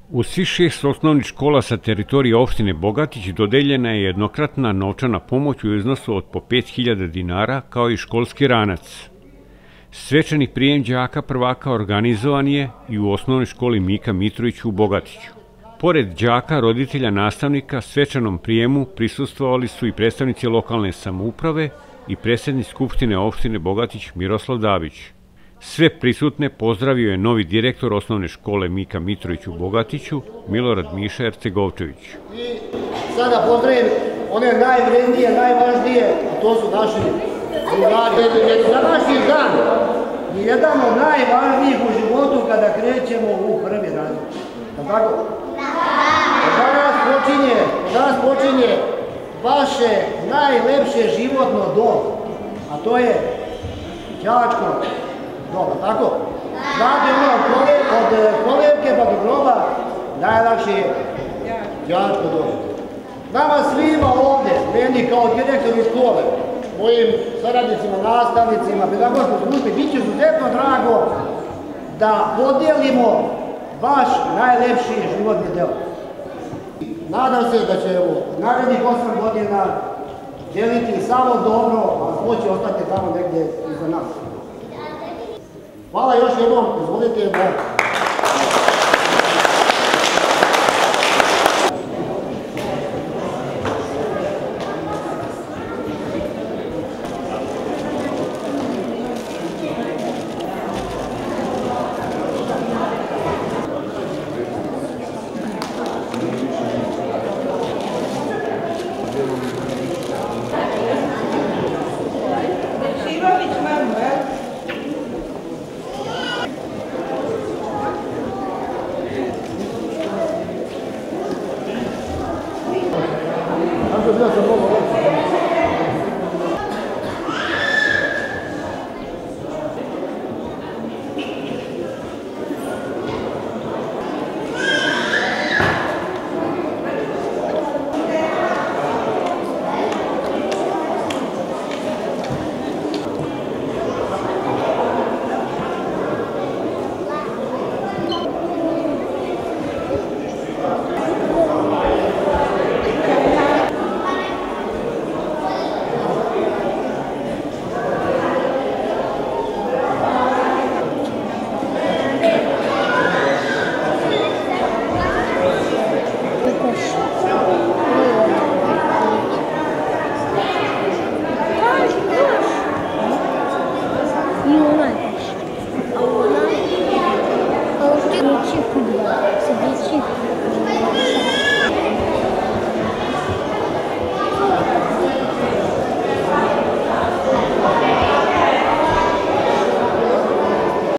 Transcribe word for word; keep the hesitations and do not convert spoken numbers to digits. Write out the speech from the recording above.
U svih šest osnovnih škola sa teritorije opštine Bogatić dodeljena je jednokratna novčana pomoć u iznosu od po pet hiljada dinara, kao i školski ranac. Svečani prijem đaka prvaka organizovan je i u osnovnoj školi Mika Mitrović u Bogatiću. Pored đaka, roditelja, nastavnika, svečanom prijemu prisustvovali su i predstavnici lokalne samouprave i predsednik Skupštine opštine Bogatić Miroslav Dabić. Sve prisutne pozdravio je novi direktor osnovne škole Mika Mitrović u Bogatiću, Milorad Miša Ercegovčević. I sada pozdravim one najvrednije, najvažnije, a to su naši drugari. Današnji dan je jedan od najvažnijih u životu kada krećemo u prvi razred. Tako? Danas počinje, danas počinje vaše najlepše životno doba, a to je đačko doba, tako? Znate ono, od kolevke pa do groba najlakše je đačko doba. Nama svima ovde, meni kao direktoru škole, mojim saradnicima, nastavnicima, pedagoškoj službi, bit će izuzetno drago da podijelimo vaš najlepši životni deo. Nadam se da će u narednih osam godina deliti samo dobro, a zlo će ostati tamo negdje iza nas. Hvala još jednom, izvolite da... Gracias.